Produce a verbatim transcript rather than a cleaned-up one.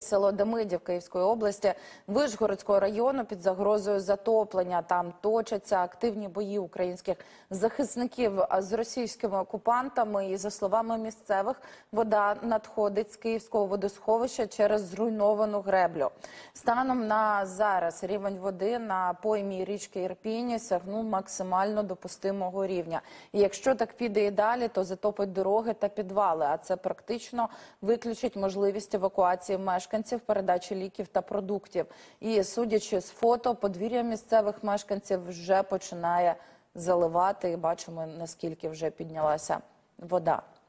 село Демидів Київської області, Вишгородського району під загрозою затоплення. Там точаться активні бої українських захисників з російськими окупантами. І, за словами місцевих, вода надходить з Київського водосховища через зруйновану греблю. Станом на зараз рівень води на поймі річки Ірпінь сягнув максимально допустимого рівня. І якщо так піде і далі, то затопить дороги та підвали, а це практично виключить можливість евакуації мешканців, передачі ліків та продуктів. І, судячи з фото, подвір'я місцевих мешканців вже починає заливати, і бачимо, наскільки вже піднялася вода.